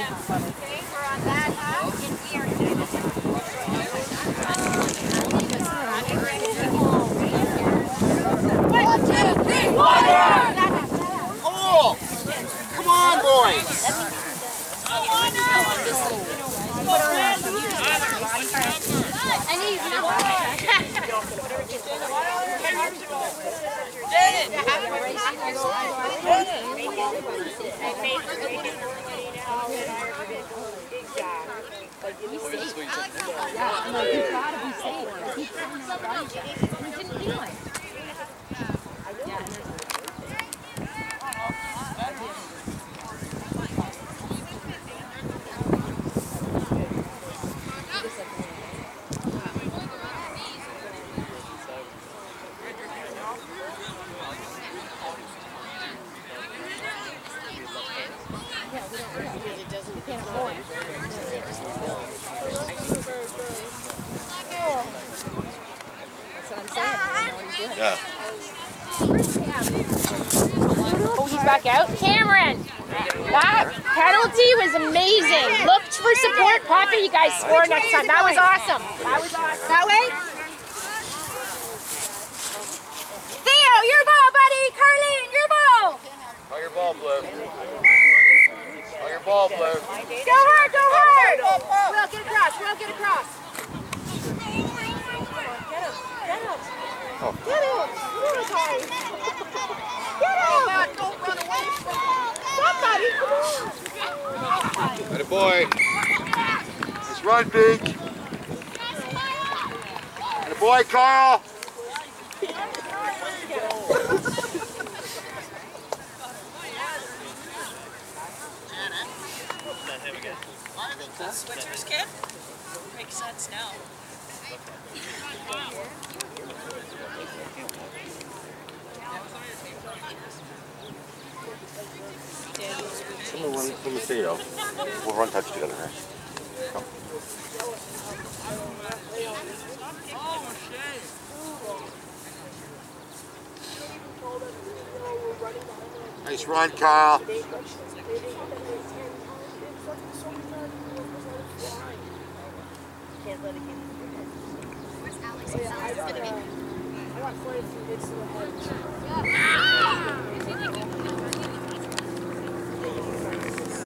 we're on that, huh? Oh! Come on, boys! I need number. I'm like, you gotta be safe. He's putting his body check. And it didn't feel like. Yeah. Oh, he's back out. Cameron, that penalty was amazing. Look for support. Pocket, you guys score next time. That was awesome. That was awesome. That way? Theo, your ball, buddy. Carlene, your ball. Oh, your ball, Blue. Oh, your ball, Blue. Go hard, go hard. Will, get across. Will, get across. Get him. Oh. Get him. Get him. Don't run away from somebody. Come on. Good boy. Let's run, Big. Good boy, Carl. Switchers kid? Makes sense now. Let me see you. We'll run touch together here. Come. Nice run, Carl. Where's Alex? Where's Alex gonna be? I got 42 bits to the head.